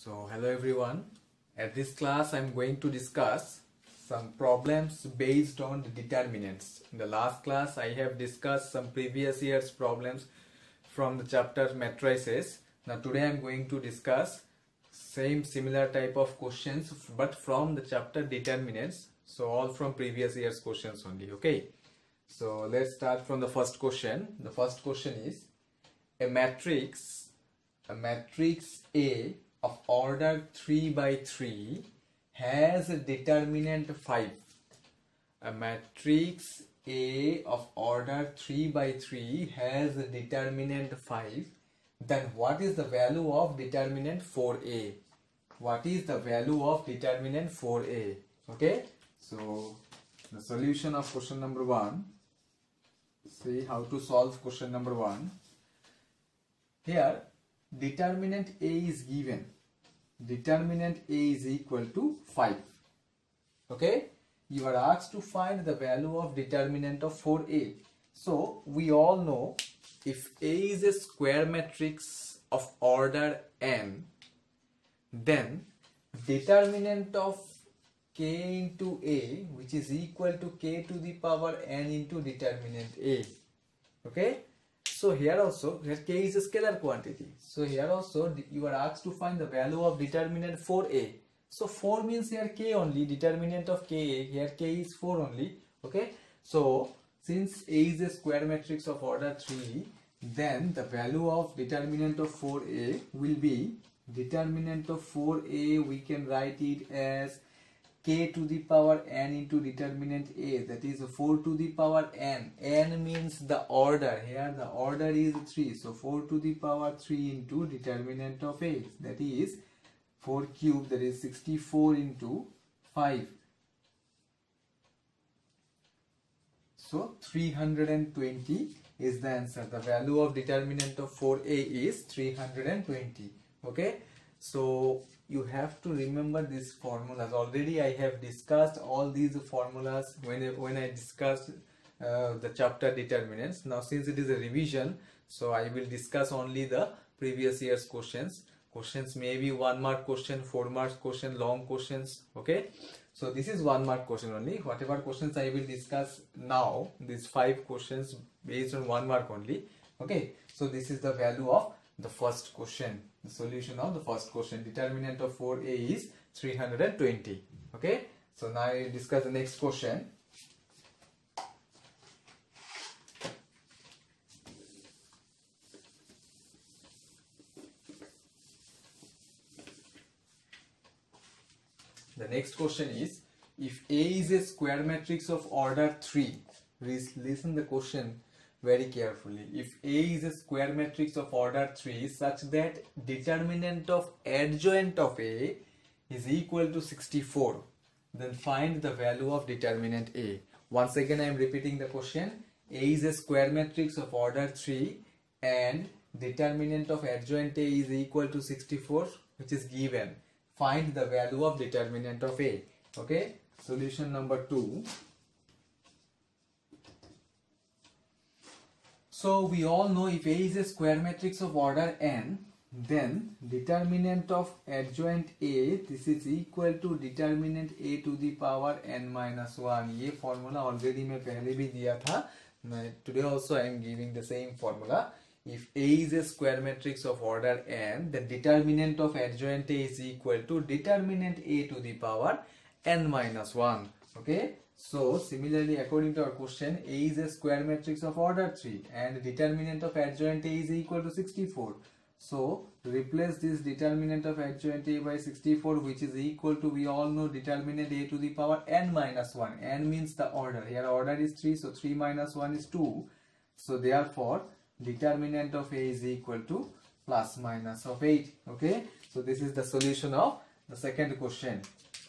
So hello everyone. At this class I am going to discuss some problems based on the determinants. In the last class I have discussed some previous year's problems from the chapter matrices. Now today I am going to discuss similar type of questions but from the chapter determinants. So all from previous year's questions only. Okay. So let's start from the first question. The first question is a matrix A of order 3 by 3 has a determinant 5. A matrix A of order 3 by 3 has a determinant 5. Then what is the value of determinant 4A? What is the value of determinant 4A? Okay, so the solution of question number 1. See how to solve question number 1. Here determinant A is given. Determinant A is equal to 5. Okay, you are asked to find the value of determinant of 4A. So we all know if A is a square matrix of order n, then determinant of k into A, which is equal to k to the power n into determinant A. Okay, so here also k is a scalar quantity. So here also you are asked to find the value of determinant 4A. So 4 means here k only, determinant of k, here k is 4 only. Okay, so since A is a square matrix of order 3, then the value of determinant of 4A will be determinant of 4A, we can write it as k to the power n into determinant A, that is 4 to the power n. N means the order, here the order is 3, so 4 to the power 3 into determinant of A, that is 4 cube, that is 64 into 5. So 320 is the answer. The value of determinant of 4A is 320. Okay, so you have to remember these formulas. Already I have discussed all these formulas when I discussed the chapter determinants. Now since it is a revision, so I will discuss only the previous year's questions. Questions may be 1 mark question, 4 mark question, long questions. Okay, so this is 1 mark question only. Whatever questions I will discuss now, these 5 questions based on 1 mark only. Okay, so this is the value of the first question. The solution of the first question, determinant of 4A is 320. Okay, so now I will discuss the next question. The next question is, if A is a square matrix of order 3, listen the question very carefully. If A is a square matrix of order 3 such that determinant of adjoint of A is equal to 64, then find the value of determinant A. Once again I am repeating the question. A is a square matrix of order 3 and determinant of adjoint A is equal to 64, which is given. Find the value of determinant of A. Okay, solution number 2. So we all know if A is a square matrix of order n, then determinant of adjoint A, this is equal to determinant A to the power n minus 1. ये formula already मैं पहले भी दिया था. Today also I am giving the same formula. If A is a square matrix of order n, then determinant of adjoint A is equal to determinant A to the power n minus 1. Okay. So similarly, according to our question, A is a square matrix of order 3 and determinant of adjoint A is equal to 64. So replace this determinant of adjoint A by 64, which is equal to, we all know, determinant A to the power n minus 1. N means the order. Here order is 3, so 3 minus 1 is 2. So therefore determinant of A is equal to plus minus of 8. Okay, so this is the solution of the second question.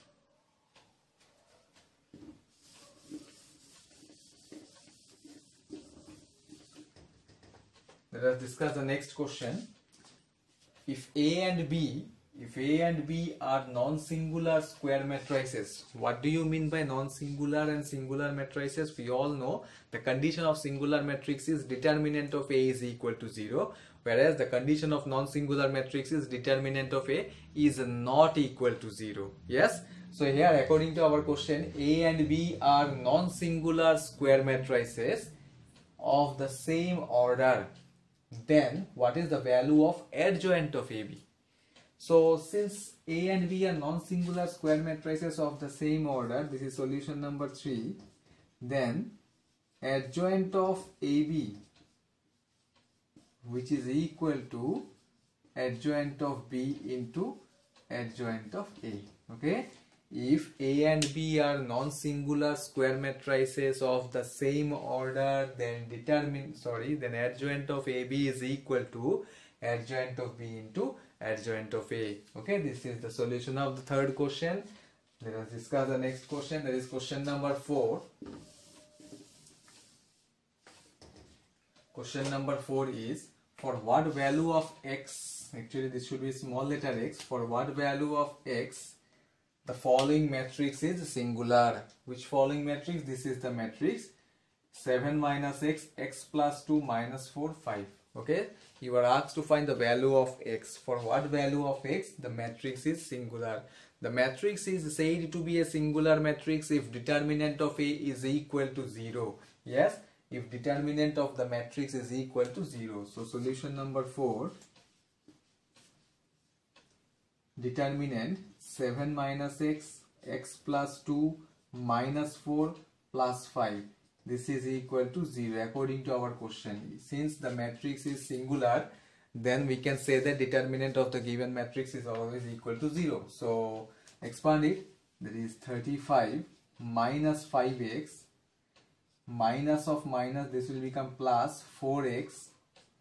Let us discuss the next question. If A and B are non-singular square matrices, what do you mean by non-singular and singular matrices? We all know the condition of singular matrix is determinant of A is equal to 0, whereas the condition of non-singular matrix is determinant of A is not equal to 0. Yes, so here according to our question, A and B are non-singular square matrices of the same order. Then what is the value of adjoint of AB? So since A and B are non-singular square matrices of the same order, this is solution number 3, then adjoint of AB, which is equal to adjoint of B into adjoint of A. Okay, if A and B are non-singular square matrices of the same order, then then adjoint of AB is equal to adjoint of B into adjoint of A. Okay, this is the solution of the third question. Let us discuss the next question. That is question number 4. Question number 4 is, for what value of x, actually this should be small letter x, for what value of x the following matrix is singular. Which following matrix? This is the matrix 7 minus x, x plus 2 minus 4, 5. Okay, you are asked to find the value of x. For what value of x the matrix is singular? The matrix is said to be a singular matrix if determinant of A is equal to 0. Yes, if determinant of the matrix is equal to 0. So solution number 4, determinant 7 minus x, x plus 2 minus 4 plus 5. This is equal to 0 according to our question. Since the matrix is singular, then we can say that determinant of the given matrix is always equal to 0. So expand it, that is 35 minus 5x minus of minus, this will become plus 4x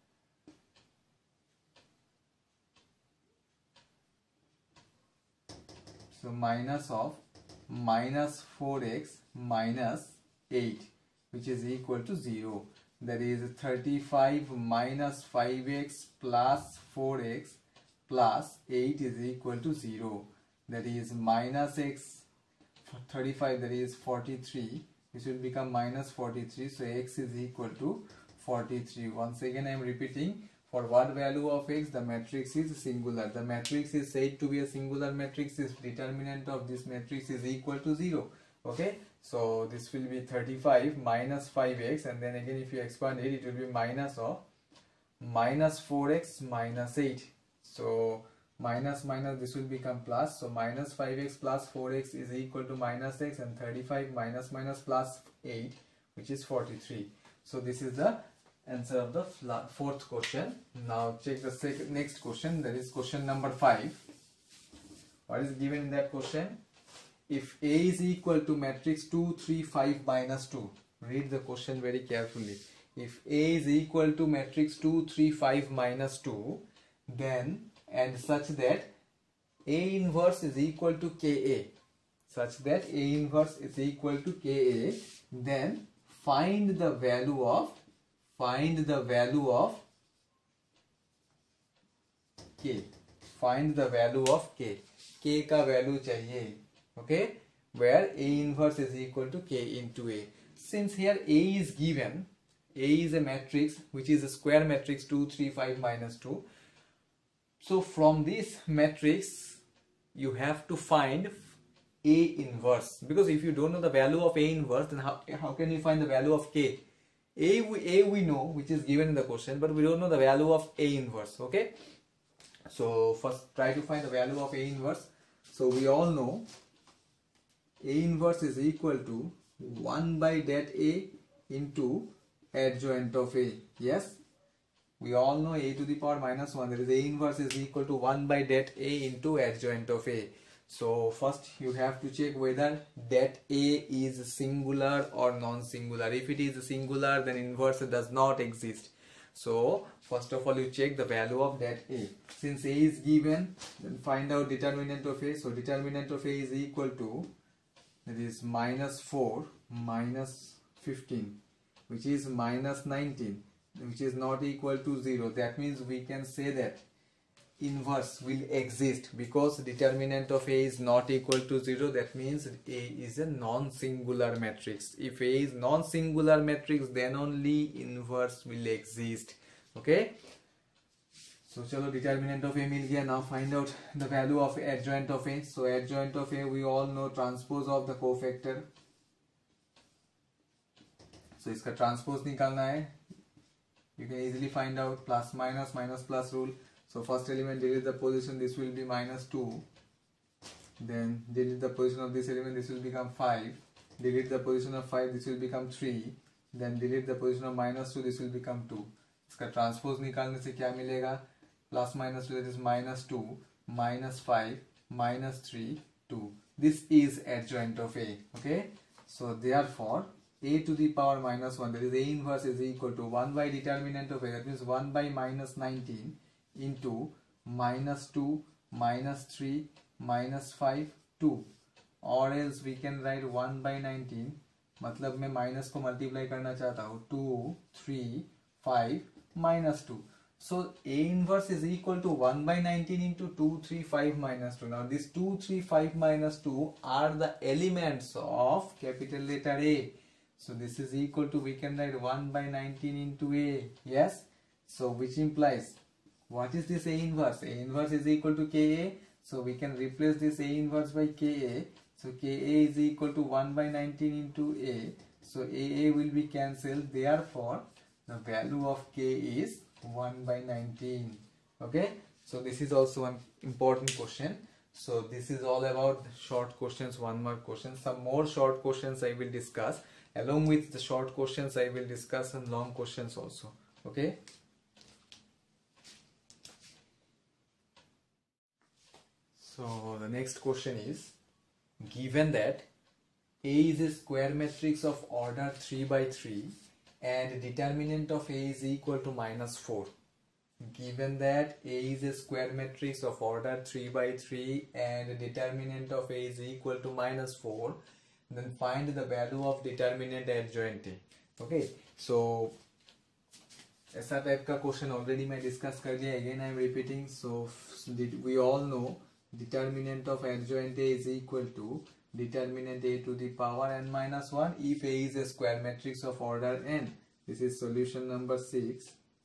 so minus of minus 4x minus 8, which is equal to 0. That is 35 minus 5x plus 4x plus 8 is equal to 0. That is minus x 35, that is 43. This will become minus 43. So x is equal to 43. Once again I am repeating, for what value of x the matrix is singular. The matrix is said to be a singular matrix if determinant of this matrix is equal to 0. Okay, so this will be 35 minus 5x, and then again if you expand it, it will be minus of minus 4x minus 8. So minus minus, this will become plus. So minus 5x plus 4x is equal to minus x, and 35 minus minus plus 8, which is 43. So this is the answer of the fourth question. Now check the next question, that is question number 5. What is given in that question? If A is equal to matrix 2, 3, 5 minus 2. Read the question very carefully. If A is equal to matrix 2, 3, 5 minus 2, then and such that A inverse is equal to KA, such that A inverse is equal to KA, then find the value of K. Find the value of K. K का value चाहिए. Okay, where A inverse is equal to K into A. Since here A is given, A is a matrix which is a square matrix 2, 3, 5 minus 2. So from this matrix you have to find A inverse, because if you don't know the value of A inverse, then how can you find the value of K? A we know, which is given in the question, but we don't know the value of A inverse. Okay, so first try to find the value of A inverse. So we all know A inverse is equal to 1 by det A into adjoint of A. Yes, we all know A to the power minus 1, that is A inverse is equal to 1 by det A into adjoint of A. So first you have to check whether det A is singular or non-singular. If it is singular, then inverse does not exist. So first of all you check the value of det A. Since A is given, then find out determinant of A. So determinant of A is equal to, that is minus 4 minus 15, which is minus 19, which is not equal to 0. That means we can say that inverse will exist because determinant of A is not equal to 0. That means A is a non-singular matrix. If A is non-singular matrix, then only inverse will exist. Okay, So चलो determinant of A मिल गया. Now find out the value of adjoint of A. So adjoint of A we all know transpose of the cofactor. So इसका transpose निकालना है. You can easily find out plus minus minus plus rule. So first element delete the position, this will be -2. Then delete the position of this element, this will become 5. Delete the position of 5, this will become 3. Then delete the position of -2, this will become 2. इसका transpose निकालने से क्या मिलेगा? Plus minus two, that is -2 -5 -3 2. This is adjoint of A. Okay, so therefore A to the power -1, that is A inverse, is equal to 1 by determinant of A, that means 1 by -19 into -2 -3 -5 2. or else we can write 1 by 19. मतलब मैं minus को multiply करना चाहता हूँ 2 3 5 -2. So A inverse is equal to 1 by 19 into 2 3 5 -2. Now this 2 3 5 -2 are the elements of capital letter A. So this is equal to, we can write 1 by 19 into A. Yes. So which implies, what is this A inverse? A inverse is equal to KA. So we can replace this A inverse by KA. So KA is equal to 1 by 19 into A. So AA will be cancelled. Therefore, the value of K is 1 by 19. Okay. So this is also an important question. So this is all about short questions, 1 mark questions. Some more short questions I will discuss. Along with the short questions, I will discuss some long questions also. Okay. So the next question is, given that A is a square matrix of order 3 by 3 and determinant of A is equal to -4. Given that A is a square matrix of order 3 by 3 and determinant of A is equal to -4, then find the value of determinant adjoint A. Okay, so ऐसा type का question already मैं discuss कर दिया. Again I am repeating. So we all know determinant of adjoint A is equal to determinant A to the power n minus 1 if A is a square matrix of order n. This is solution number 6.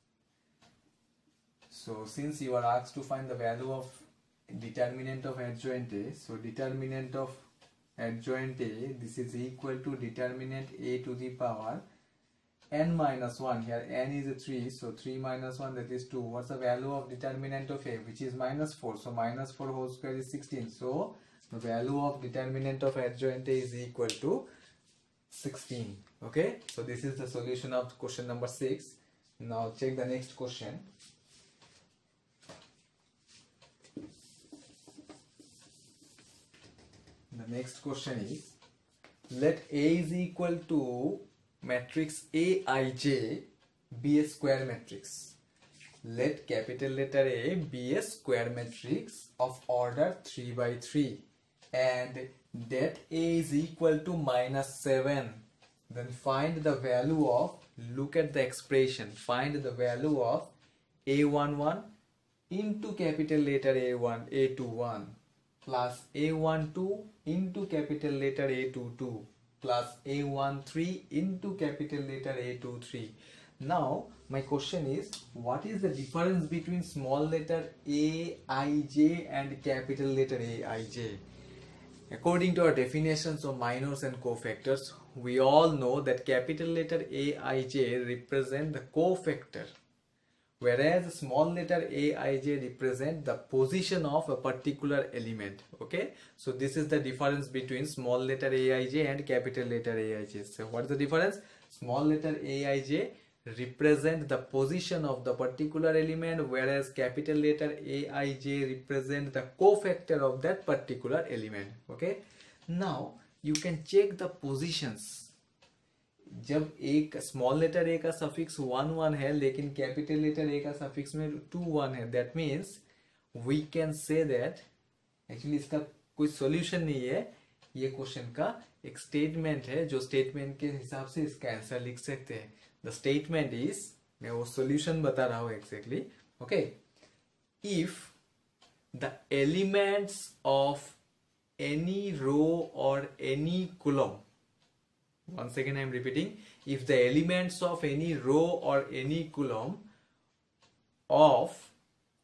So since you are asked to find the value of determinant of adjoint A, so determinant of adjoint A, this is equal to determinant A to the power n minus 1. Here n is a 3, so 3 minus 1, that is 2. What's the value of determinant of A? Which is -4. So -4 whole square is 16. So the value of determinant of adjoint A is equal to 16. Okay, so this is the solution of question number 6. Now check the next question. The next question is, let A is equal to matrix Aij be a square matrix. Let capital letter A be a square matrix of order 3 by 3 and that A is equal to -7. Then find the value of, look at the expression, find the value of A11 into capital letter A1 A21 plus A12 into capital letter A22 plus A13 into capital letter A23. Now my question is, what is the difference between small letter Aij and capital letter Aij? According to our definitions of minors and cofactors, we all know that capital letter Aij represent the cofactor, whereas small letter Aij represent the position of a particular element. Okay, so this is the difference between small letter Aij and capital letter Aij. So what is the difference? Small letter Aij represent the position of the particular element, whereas capital letter Aij represent the cofactor of that particular element. Okay, now you can check the positions. जब एक small letter ए का suffix 1 है लेकिन capital letter ए का suffix में 2 है, that means we can say that, actually इसका कोई सॉल्यूशन नहीं है, ये क्वेश्चन का एक स्टेटमेंट है जो स्टेटमेंट के हिसाब से इसका आंसर लिख सकते हैं. द स्टेटमेंट इज, मैं वो सॉल्यूशन बता रहा हूं exactly. Okay, if the elements of any row और any column, once again I am repeating, if the elements of any row or any column of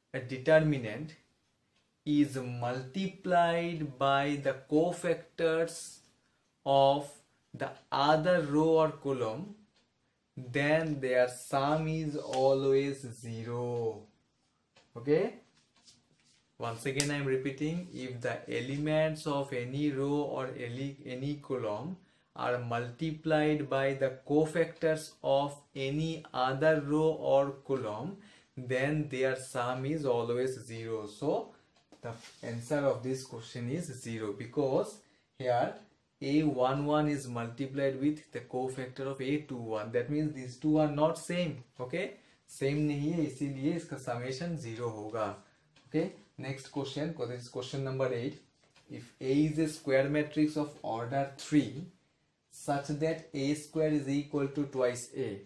a determinant is multiplied by the cofactors of the other row or column, then their sum is always 0. Okay, once again I am repeating, if the elements of any row or any column are multiplied by the cofactors of any other row or column, then their sum is always 0. So the answer of this question is 0, because here a11 is multiplied with the cofactor of a21. That means these two are not same. Okay, same नहीं है, इसीलिए इसका summation 0 होगा. Okay, next question, this is question number 8. If A is a square matrix of order 3 such that A square is equal to twice A,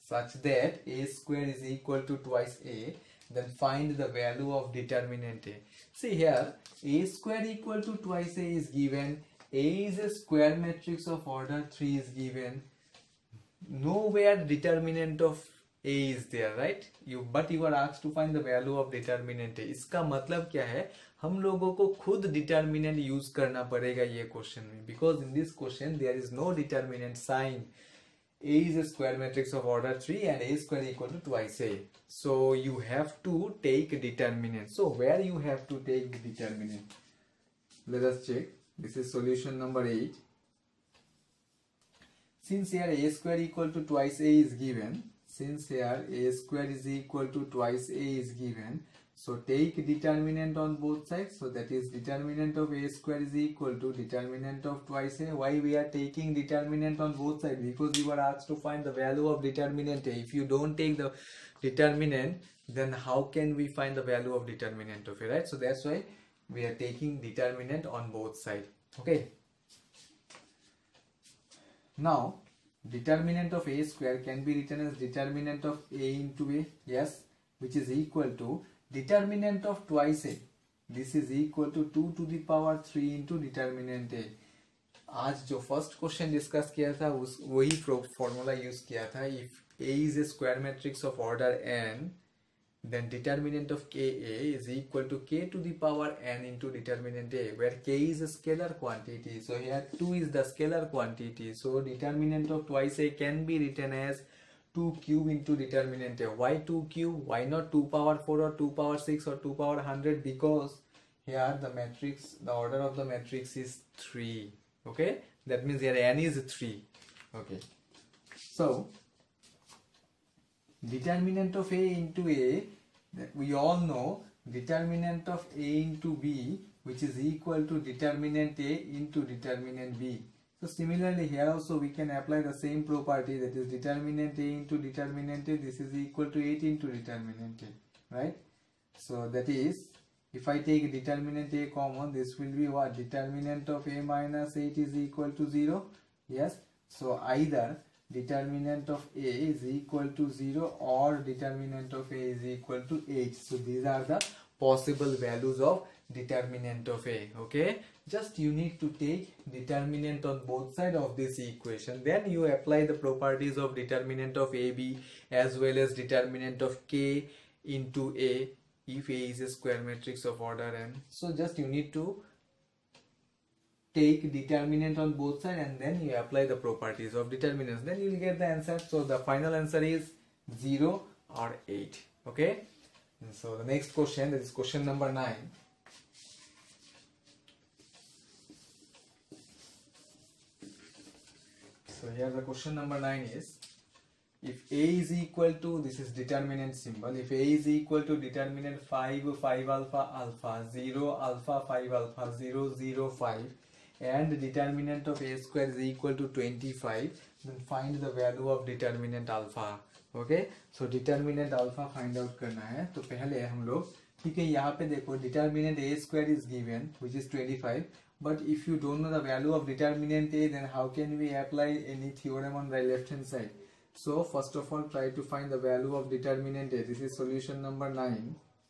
then find the value of determinant A. See here, A square equal to twice A is given. A is a square matrix of order 3 is given. Nowhere determinant of A is there, right? But you are asked to find the value of determinant A. इसका मतलब क्या है? हम लोगों को खुद determinant use करना पड़ेगा ये question में, because in this question there is no determinant sign. A is a square matrix of order 3 and A square equal to twice A. So you have to take determinant. So where you have to take the determinant? Let us check. This is solution number 8. Since here A square equal to twice A is given, so take determinant on both sides. So that is determinant of A square is equal to determinant of twice A. Why we are taking determinant on both sides? Because you are asked to find the value of determinant A. If you don't take the determinant, then how can we find the value of determinant of A, right? So that's why we are taking determinant on both sides. Okay, now determinant of A square can be written as determinant of A into A, yes, which is equal to determinant of twice A. This is equal to 2 to the power 3 into determinant A. आज जो first question discuss किया था उस वही formula use किया था. If A is a square matrix of order n, then determinant of Ka is equal to k to the power n into determinant A, where k is a scalar quantity. So here 2 is the scalar quantity. So determinant of twice A can be written as 2 cube into determinant A. Why 2 cube? Why not 2 power 4 or 2 power 6 or 2 power 100? Because here the matrix, the order of the matrix is 3. Okay, that means here n is 3. Okay, so determinant of A into A, we all know determinant of A into B, which is equal to determinant A into determinant B. So similarly here also we can apply the same property, that is determinant A into determinant A, this is equal to 8 into determinant A, right? So that is, if I take determinant A common, this will be what? Determinant of A minus 8 is equal to 0. Yes, so either determinant of A is equal to 0 or determinant of A is equal to 8. So these are the possible values of determinant of A. Okay, just you need to take determinant on both sides of this equation, then you apply the properties of determinant of AB as well as determinant of K into A if A is a square matrix of order n. So just you need to take determinant on both sides and then you apply the properties of determinants, then you will get the answer. So the final answer is 0 or 8. Okay, and so the next question, that is question number 9. So here the question number 9 is, if A is equal to, this is determinant symbol, if A is equal to determinant 5 5 alpha alpha 0 alpha 5 alpha 0 0 5 and determinant of A square is equal to 25, then find the value of determinant alpha. Okay, so determinant alpha find out करना है. तो पहले हम लोग, ठीक है, यहाँ पे देखो determinant A square is given which is 25, but if you don't know the value of determinant A, then how can we apply any theorem on the left hand side? So first of all try to find the value of determinant A. This is solution number 9.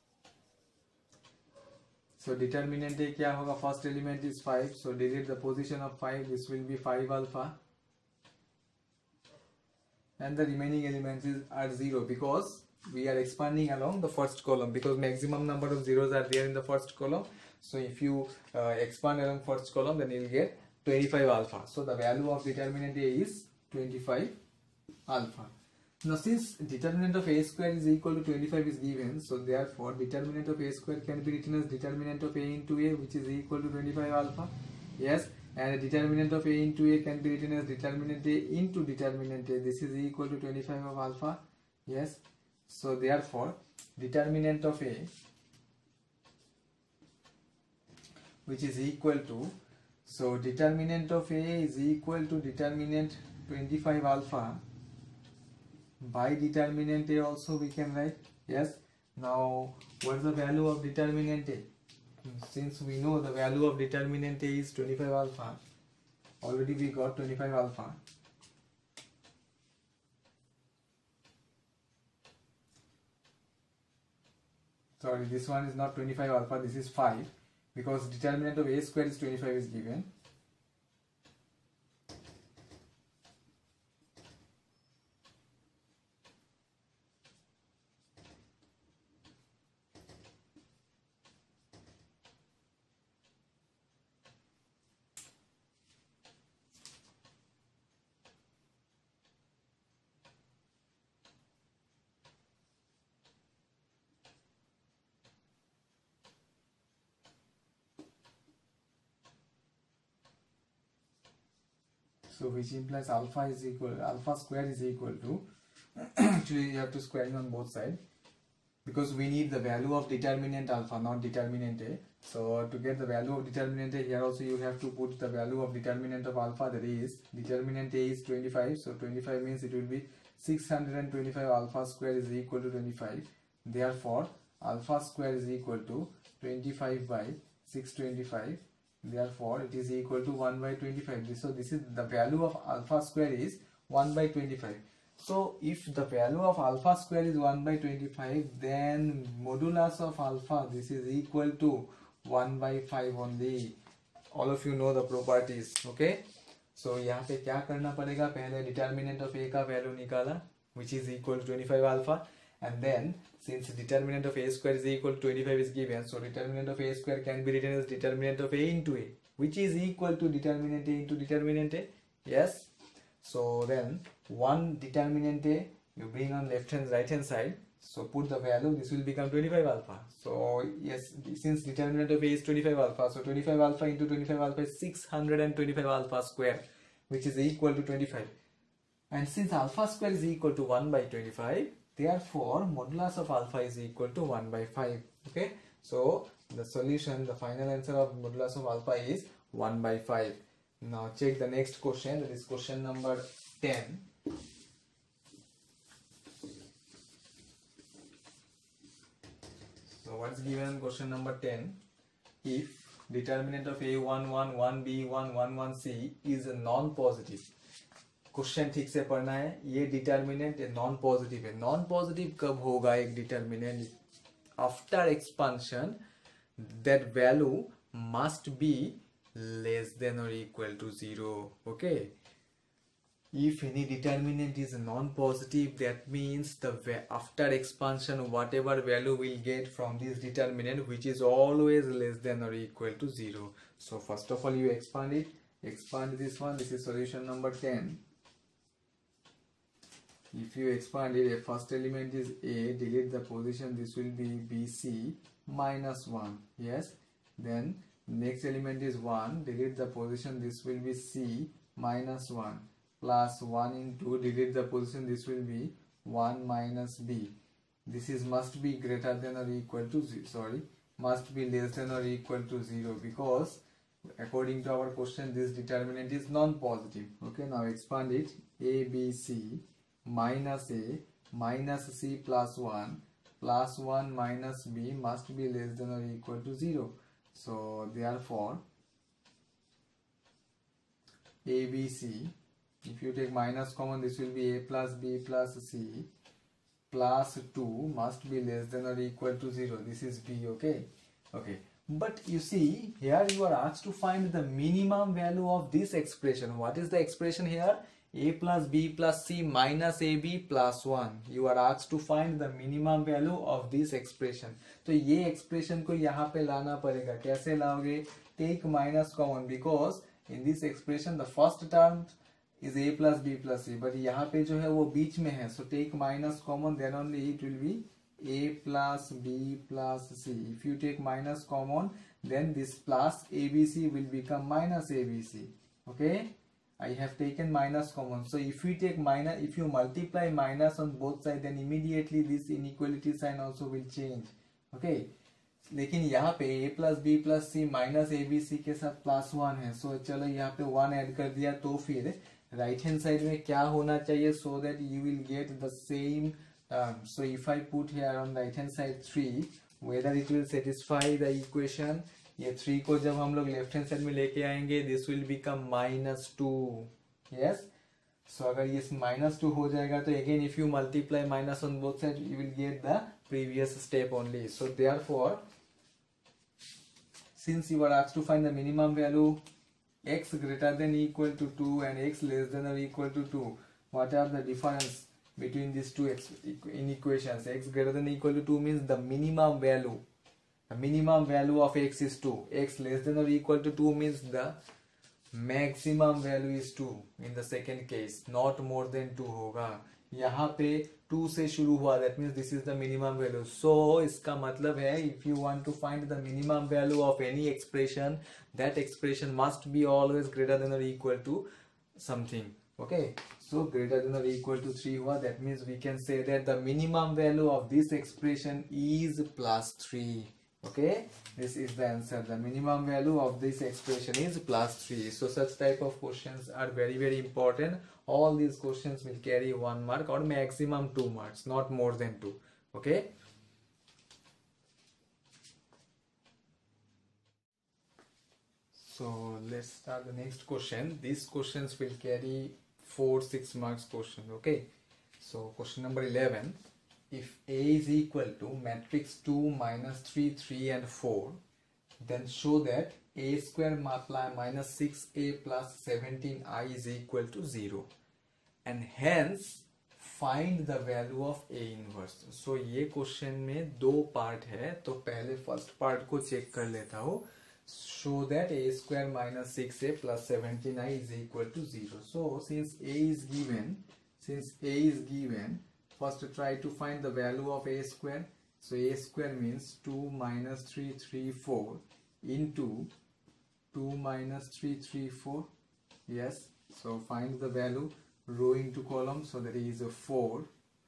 So determinant A क्या होगा? First element is 5, so delete the position of 5, this will be 5 alpha, and the remaining elements are 0 because we are expanding along the first column because maximum number of zeros are there in the first column. So if you expand along first column, then you will get 25 alpha. So the value of determinant A is 25 alpha. Now since determinant of A square is equal to 25 is given, so therefore determinant of A square can be written as determinant of A into A, which is equal to 25 alpha. Yes, and determinant of A into A can be written as determinant A into determinant A. This is equal to 25 of alpha. Yes, so therefore determinant of A, which is equal to, so determinant of A is equal to determinant 25 alpha by determinant A also we can write. Yes, now what is the value of determinant A? Since we know the value of determinant A is 25 alpha, already we got 25 alpha. Sorry, this one is not 25 alpha, this is 5, because determinant of A square is 25 is given. So which implies alpha square is equal to actually you have to square it on both sides because we need the value of determinant alpha, not determinant A. So to get the value of determinant A, here also you have to put the value of determinant of alpha, that is determinant A is 25, so 25 means it will be 625 alpha square is equal to 25. Therefore alpha square is equal to 25 by 625. Therefore it is equal to 1 by 25. So this is the value of alpha square is 1 by 25. So if the value of alpha square is 1 by 25, then modulus of alpha, this is equal to 1 by 5 only. All of you know the properties. Okay, so यहाँ पे क्या करना पड़ेगा, पहले determinant of A का value निकाला which is equal to 25 alpha, and then since determinant of A square is equal to 25 is given, so determinant of A square can be written as determinant of A into A, which is equal to determinant A into determinant A. Yes, so then one determinant A you bring on left hand right hand side, so put the value, this will become 25 alpha. So yes, since determinant of A is 25 alpha, so 25 alpha into 25 alpha is 625 alpha square, which is equal to 25. And since alpha square is equal to 1 by 25, therefore modulus of alpha is equal to 1 by 5. Okay, so the solution, the final answer of modulus of alpha is 1 by 5. Now check the next question, that is question number 10. So what's given question number 10? If determinant of A11, 1B1, 11C is a non-positive. Question ठीक से पढ़ना है, ये determinant non positive है. Non positive कब होगा एक determinant? After expansion that value must be less than और इक्वल टू 0. ओके, if any determinant is non-positive, that means the after expansion whatever value we'll get from this determinant which is always less than or equal to 0. So first of all you expand it, expand this one, this is solution number 10. If you expand it, a first element is A, delete the position, this will be BC minus 1. Yes, then next element is 1, delete the position, this will be C minus 1, plus 1 into, delete the position, this will be 1 minus B. This is must be greater than or equal to 0, sorry, must be less than or equal to 0, because according to our question this determinant is non-positive. Okay, now expand it, A, B, C minus A minus C plus 1 minus B must be less than or equal to 0. So therefore A, B, C, if you take minus common, this will be A plus B plus C plus 2 must be less than or equal to 0. This is B. Okay, okay, but you see here you are asked to find the minimum value of this expression. What is the expression here? a plus b plus c minus ab plus 1. You are asked to find the minimum value of this expression. तो ये expression को यहाँ पे लाना पड़ेगा. कैसे लाओगे? Take minus common because in this expression the first term is a plus b plus c, but यहाँ पे जो है वो बीच में है. So take minus common, then only it will be a plus b plus c. If you take minus common, then this plus abc will become minus abc. Okay, I have taken minus common. So if you take minus, if you multiply minus on both sides, then immediately this inequality sign also will change. Okay, लेकिन यहाँ पे a plus b plus c minus abc के साथ plus 1 है. So चलो यहाँ पे 1 add कर दिया, तो फिर राइट हैंड साइड में क्या होना चाहिए, so that you will get the same term. So if I put here on right hand side 3, whether it will satisfy the equation. ये 3 को जब हम लोग लेफ्ट हैंड साइड में लेके आएंगे, this will become -2. Yes, so अगर ये -2 हो जाएगा तो again if you multiply minus on both side you will get the previous step only. So therefore since you are asked to find the minimum value x greater than or equal to 2 and x less than or equal to 2, what are the difference between these two inequations? X greater than or equal to 2 means the minimum value. The minimum value of x is 2. X less than or equal to 2 means the maximum value is 2 in the second case, not more than 2 होगा. यहाँ पे 2 से शुरू हुआ, that means this is the minimum value. So इसका मतलब है if you want to find the minimum value of any expression, that expression must be always greater than or equal to something. Okay, so greater than or equal to 3 हुआ, that means we can say that the minimum value of this expression is plus 3. Okay, this is the answer. The minimum value of this expression is plus 3. So such type of questions are very very important. All these questions will carry 1 mark or maximum 2 marks, not more than 2. Okay, so let's start the next question. These questions will carry 4-6 marks question. Okay, so question number 11. If A is equal to matrix 2 minus 3 3 and 4, then show that a square minus 6a plus 17i is equal to 0, and hence find the value of A inverse. So ये question में 2 part है, तो पहले first part को check कर लेता हूँ. Show that a square minus 6a plus 17i is equal to 0. So since A is given, first try to find the value of a square. So a square means 2 minus 3 3 4 into 2 minus 3 3 4. Yes, so find the value, row into column, so that is a 4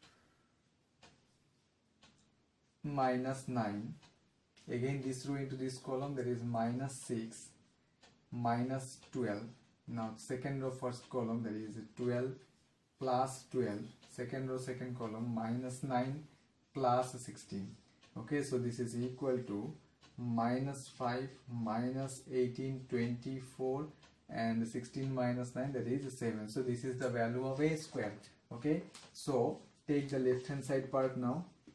minus 9. Again this row into this column, that is minus 6 minus 12. Now second row first column, that is 12 plus 12. Second row second column, minus 9 plus 16. Okay, so this is equal to minus 5 minus 18 24 and 16 minus 9, that is 7. So this is the value of a square. Okay, so take the left hand side part now.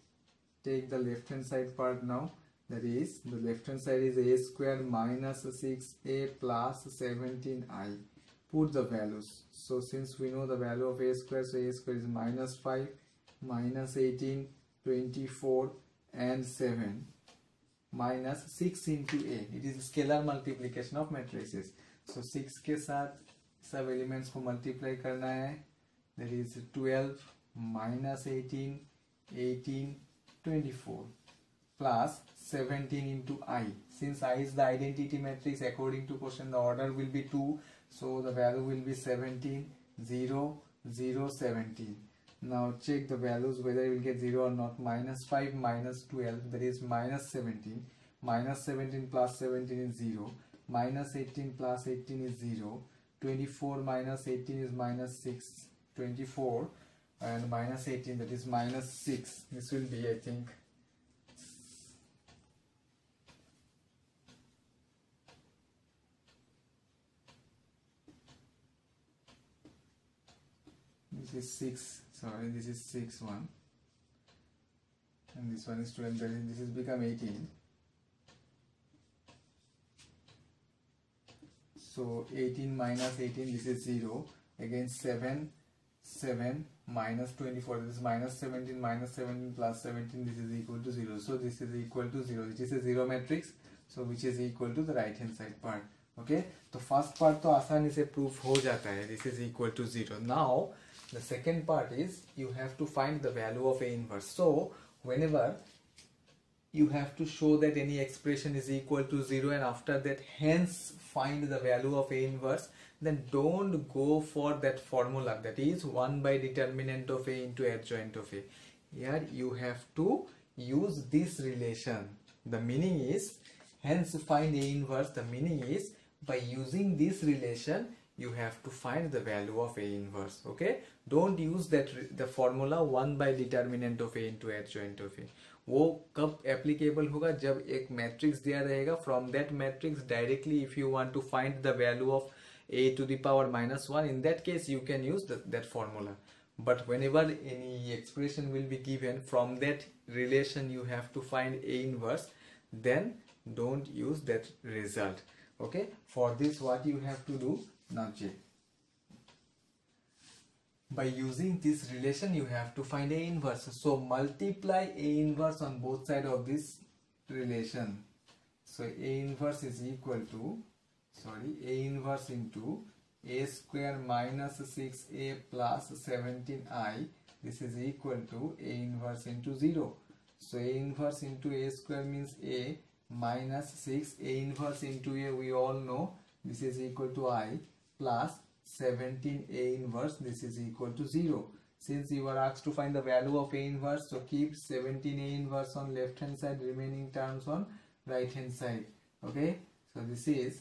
That is, the left hand side is a square minus 6a plus 17i. Put the values. So since we know the value of a square, so a square is minus 5 minus 18 24 and 7 minus 6 into a. It is scalar multiplication of matrices. So 6 के साथ सब elements को multiply करना है. That is 12 minus 18 18 24 plus 17 into I. Since I is the identity matrix, according to question the order will be 2, so the value will be 17 0 0 17. Now check the values whether you will get 0 or not. Minus 5 minus 12, that is minus 17. Minus 17 plus 17 is 0. Minus 18 plus 18 is 0. 24 minus 18 is minus 6. 24 and minus 18, that is minus 6. This will be, I think, this is 6, sorry, this is 6 1, and this one is 12, this is become 18. So 18 minus 18, this is 0. again 7 7 minus 24, this is minus 17 plus 17, this is equal to 0. So this is equal to 0, which is a 0 matrix, so which is equal to the right hand side part. Okay, तो first part तो आसानी से proof हो जाता है, this is equal to 0. Now the second part is you have to find the value of A inverse. So whenever you have to show that any expression is equal to 0 and after that hence find the value of A inverse, then don't go for that formula, that is 1 by determinant of A into adjoint of A. Here you have to use this relation. The meaning is, hence find A inverse, the meaning is by using this relation you have to find the value of A inverse. Okay, don't use that the formula 1 by determinant of A into adjoint of A. वो कब applicable होगा, जब एक matrix दिया रहेगा, from that matrix directly if you want to find the value of a to the power minus 1, in that case you can use that formula. But whenever any expression will be given, from that relation you have to find A inverse, then don't use that result. Okay, for this what you have to do, now check. By using this relation you have to find A inverse, so multiply A inverse on both sides of this relation. So A inverse is equal to, A inverse into A square minus 6A plus 17I, this is equal to A inverse into 0. So A inverse into A square means A minus 6, A inverse into A we all know, this is equal to I, plus 17 A inverse, this is equal to 0. Since you are asked to find the value of A inverse, so keep 17 A inverse on left hand side, remaining terms on right hand side. Okay, so this is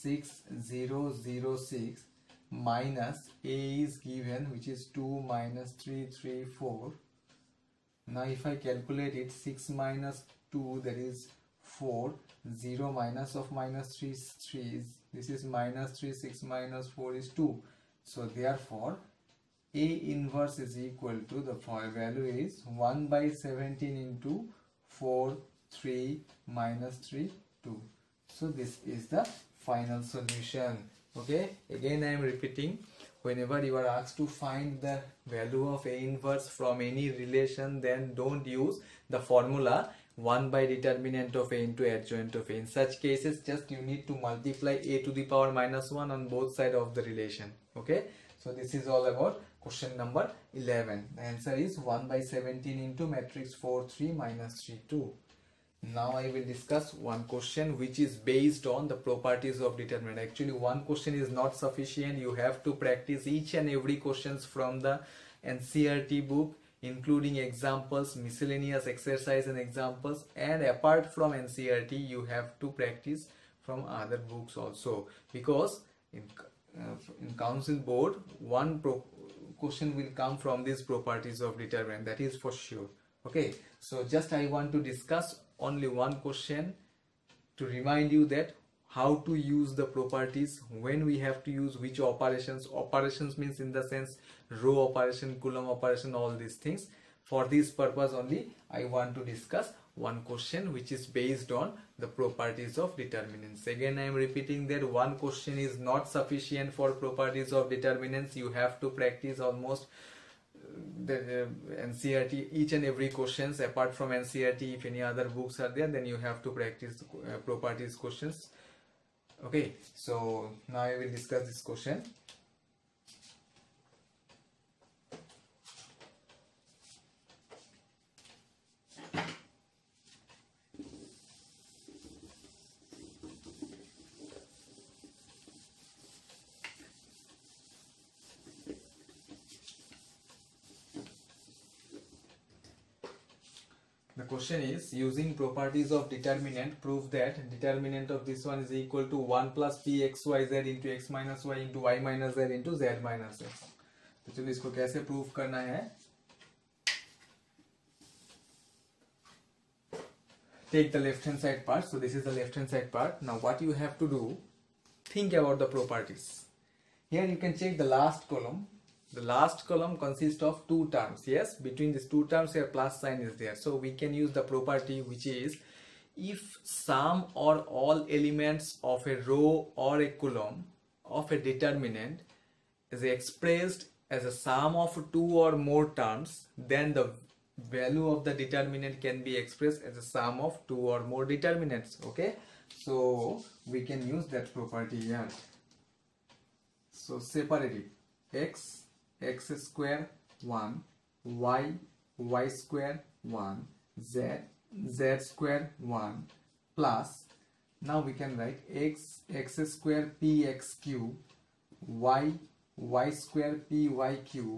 6006 minus A is given, which is 2 minus 334. Now if I calculate it, 6 minus 2, that is 4, 0 minus of minus 3 is 3, this is minus 3, 6 minus 4 is 2. So therefore A inverse is equal to, the value is 1 by 17 into 4, 3 minus 3, 2. So this is the final solution. Okay, again I am repeating, whenever you are asked to find the value of A inverse from any relation, then don't use the formula 1 by determinant of A into adjoint of A. In such cases just you need to multiply A to the power minus 1 on both sides of the relation. Okay, so this is all about question number 11. The answer is 1 by 17 into matrix 4 3 minus 3 2. Now I will discuss one question which is based on the properties of determinant. Actually one question is not sufficient, you have to practice each and every questions from the NCERT book, including examples, miscellaneous exercise and examples, and apart from NCERT you have to practice from other books also, because in council board one question will come from these properties of determinant, that is for sure. Okay, so just I want to discuss only one question to remind you that how to use the properties, when we have to use which operations. Operations means in the sense row operation, column operation, all these things. For this purpose only I want to discuss one question which is based on the properties of determinants. Again I am repeating that one question is not sufficient for properties of determinants. You have to practice almost the NCERT, each and every questions. Apart from NCERT, if any other books are there, then you have to practice properties questions. Okay, so now I will discuss this question. The question is, using properties of determinant, prove that determinant of this one is equal to 1 plus pxyz into x minus y into y minus z into z minus x. तो चलिए इसको कैसे prove करना है. Take the left hand side part. So this is the left hand side part. Now what you have to do, think about the properties. Here you can check the last column. The last column consists of two terms. Yes, between these two terms here plus sign is there. So we can use the property which is, if sum or all elements of a row or a column of a determinant is expressed as a sum of two or more terms, then the value of the determinant can be expressed as a sum of two or more determinants. Okay, so we can use that property here. So separate it. X square 1, y square 1, z square 1 plus, now we can write x square px cube, y square py cube,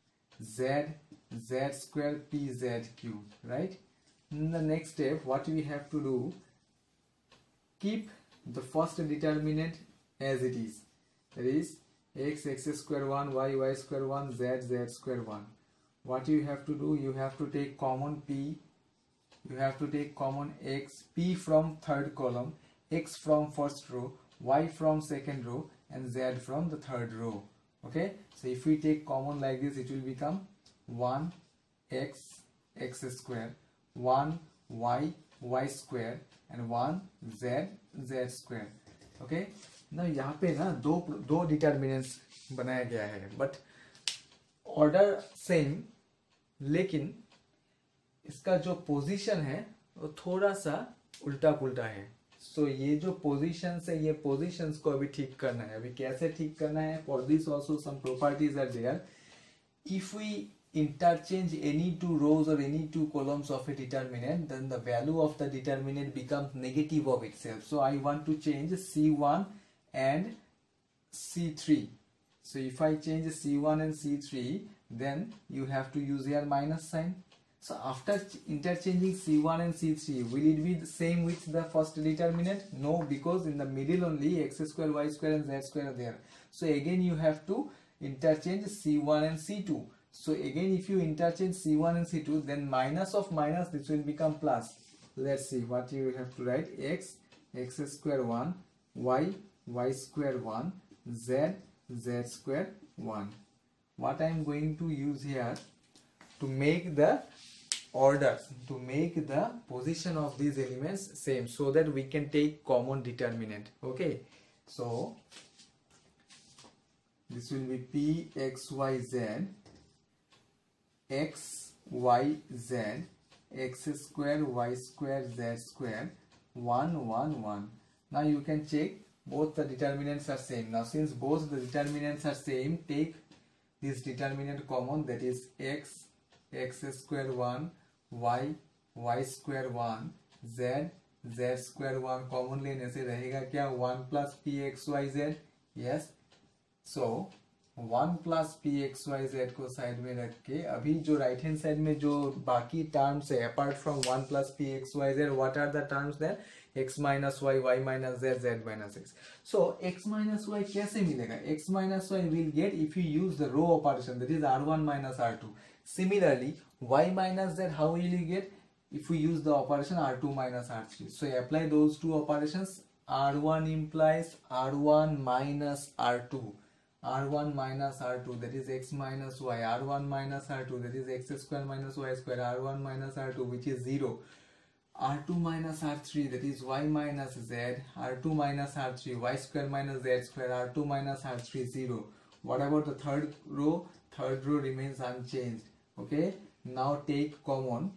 z square pz cube, right? In the next step, what we have to do, keep the first determinant as it is, that is x square 1, y square 1, z square 1. What you have to do, you have to take common p, you have to take common x, p from third column, x from first row, y from second row, and z from the third row. Okay, so if we take common like this, it will become 1 x square, 1 y square, and 1 z square. Okay, now यहाँ पे ना दो determinants बनाया गया है, but order same, लेकिन इसका जो पोजीशन है वो थोड़ा सा उल्टा पुल्टा है. सो ये जो पोजीशंस है, ये पोजीशंस को अभी ठीक करना है. अभी कैसे ठीक करना है? For this also some properties are there. If we interchange any two rows or any two columns of a determinant, then the value of the determinant becomes negative of itself. So I want to change C1 and C3. So if I change C1 and C3, then you have to use here minus sign. So after interchanging C1 and C3, will it be the same with the first determinant? No, because in the middle only x square, y square and z square are there. So again you have to interchange C1 and C2. So again, if you interchange C1 and C2, then minus of minus, this will become plus. Let's see what you have to write. X square 1, y square 1, z square 1. What I am going to use here to make the orders, to make the position of these elements same, so that we can take common determinant. Okay, so this will be p x y z, x y z, x square y square z square 1 1 1. Now you can check both the determinants are same. Now since both the determinants are same, take this determinant common, that is x square 1, y square 1, z square 1 common लेने से रहेगा क्या? 1 plus p x y z. yes, so 1 plus p x y z को side में रख के, अभी जो राइट हैंड साइड में जो बाकी टर्म्स है apart from 1 plus p x y z, what are the terms there? x minus y, y minus z, z minus x. so x minus y कैसे मिलेगा? x minus y will get if you use the row operation, that is r1 minus r2. similarly y minus z, how will you get? if we use the operation r2 minus r3. so apply those two operations. r1 implies r1 minus r2, r1 minus r2, that is x minus y, r1 minus r2, that is x square minus y square, r1 minus r2, which is 0, r2 minus r3, that is y minus z, r2 minus r3, y square minus z square, r2 minus r3, 0. What about the third row? Third row remains unchanged. Okay, now take common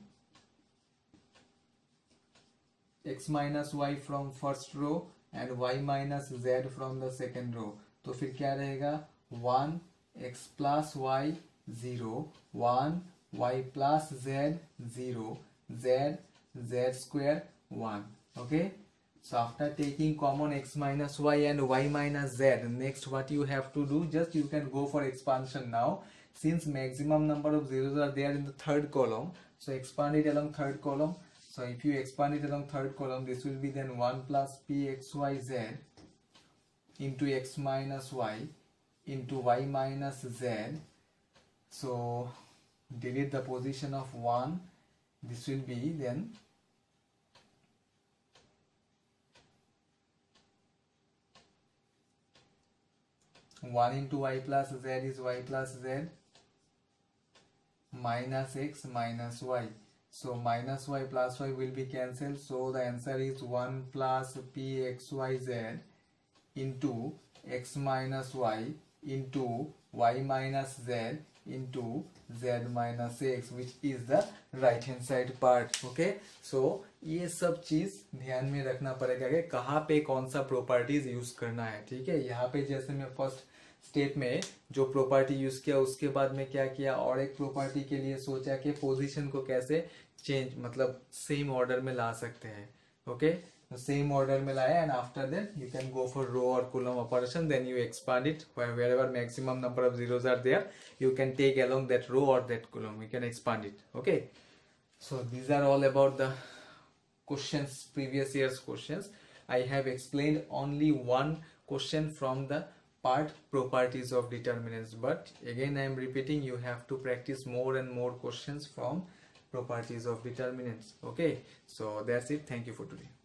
x minus y from first row and y minus z from the second row. तो फिर क्या रहेगा? 1 x plus y 0, 1 y plus z 0, z square 1. Okay, so after taking common x minus y and y minus z, next what you have to do, just you can go for expansion now. Since maximum number of zeros are there in the third column, so expand it along third column. So if you expand it along third column, this will be then 1 plus p x y z into x minus y into y minus z. So delete the position of 1. This will be then 1 into y plus z is y plus z minus x minus y. So minus y plus y will be cancelled. So the answer is 1 plus p x y z into x minus y into y minus z into z minus x, which is the right hand side part. Okay, so ये सब चीज ध्यान में रखना पड़ेगा कि कहाँ पे कौन सा प्रॉपर्टीज यूज करना है. ठीक है, यहाँ पे जैसे मैं फर्स्ट स्टेप में जो प्रॉपर्टी यूज किया, उसके बाद में क्या किया, और एक प्रॉपर्टी के लिए सोचा कि पोजीशन को कैसे चेंज, मतलब सेम ऑर्डर में ला सकते हैं. ओके, सेम ऑर्डर में लाया, and after that you can go for row और column operation, then you expand it wherever maximum number of zeros are there, you can take along that row or that column, you can expand it. Okay, so these are all about the questions, previous year's questions. I have explained only one question from the part properties of determinants, but again I am repeating, you have to practice more and more questions from properties of determinants. Okay, so that's it. Thank you for today.